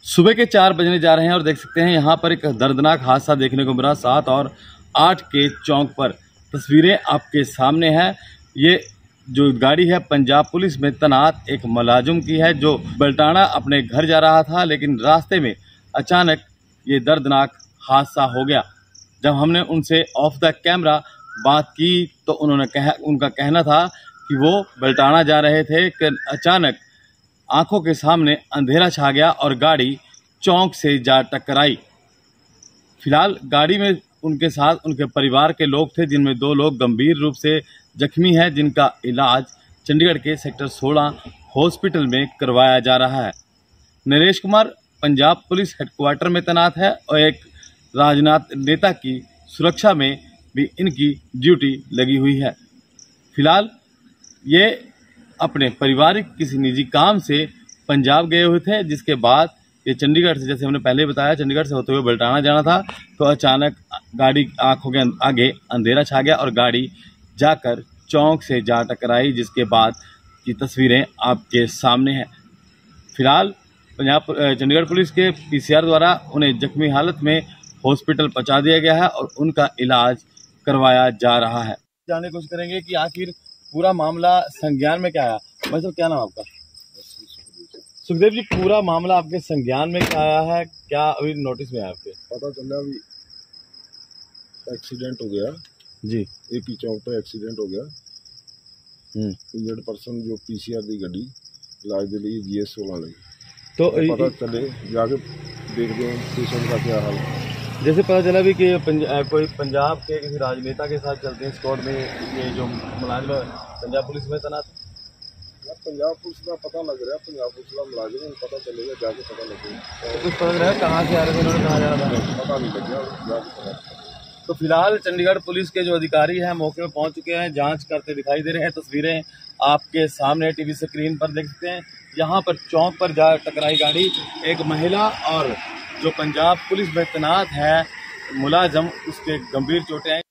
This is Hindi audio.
सुबह के 4 बजने जा रहे हैं और देख सकते हैं यहाँ पर एक दर्दनाक हादसा देखने को मिला। 7 और 8 के चौक पर तस्वीरें आपके सामने हैं। ये जो गाड़ी है पंजाब पुलिस में तैनात एक मुलाजिम की है, जो बल्टाना अपने घर जा रहा था, लेकिन रास्ते में अचानक ये दर्दनाक हादसा हो गया। जब हमने उनसे ऑफ द कैमरा बात की तो उनका कहना था कि वो बल्टाना जा रहे थे कि अचानक आंखों के सामने अंधेरा छा गया और गाड़ी चौक से जा टकराई। फिलहाल गाड़ी में उनके साथ उनके परिवार के लोग थे, जिनमें 2 लोग गंभीर रूप से जख्मी हैं, जिनका इलाज चंडीगढ़ के सेक्टर 16 हॉस्पिटल में करवाया जा रहा है। नरेश कुमार पंजाब पुलिस हेडक्वार्टर में तैनात है और एक राजनीतिक नेता की सुरक्षा में भी इनकी ड्यूटी लगी हुई है। फिलहाल ये अपने पारिवारिक किसी निजी काम से पंजाब गए हुए थे, जिसके बाद ये चंडीगढ़ से, जैसे हमने पहले बताया, चंडीगढ़ से होते हुए बल्टाना जाना था। तो अचानक गाड़ी आंखों के आगे अंधेरा छा गया और गाड़ी जाकर चौक से जा टकराई, जिसके बाद की तस्वीरें आपके सामने हैं। फिलहाल चंडीगढ़ पुलिस के पीसीआर द्वारा उन्हें जख्मी हालत में हॉस्पिटल पहुंचा दिया गया है और उनका इलाज करवाया जा रहा है। जानने की कोशिश करेंगे कि आखिर पूरा मामला संज्ञान में क्या आया। भाई साहब, क्या नाम आपका? सुखदेव जी, पूरा मामला आपके संज्ञान में क्या आया है? क्या अभी नोटिस में है आपके? पता चला अभी एक्सीडेंट हो गया जी। एक ही चौक पे एक्सीडेंट हो गया। इंजर्ड पर्सन जो पीसीआर दी गड्डी इलाज के लिए जीएस 16 लगी। तो पता चले जाके देखते हैं पेशेंट का क्या हाल है। जैसे पता चला भी कि कोई पंजाब के किसी राजनेता के साथ चलते हैं स्क्वाड में, ये जो मुलाजिम पंजाब पुलिस में तैनात। पंजाब पुलिस का पता लग रहा है, पंजाब पुलिस का मुलाजिम पता चलेगा, जाके पता लगेगा। तो कुछ पता लग रहा है कहाँ से आ रहे थे, उन्होंने कहाँ जाना था, पता नहीं लग गया, जाके पता। तो फिलहाल चंडीगढ़ पुलिस के जो अधिकारी हैं मौके पर पहुंच चुके हैं, जांच करते दिखाई दे रहे हैं। तस्वीरें आपके सामने टीवी स्क्रीन पर देख सकते हैं। यहाँ पर चौक पर जा टकराई गाड़ी, एक महिला और जो पंजाब पुलिस में तैनात है मुलाजम, उसके गंभीर चोटें आई।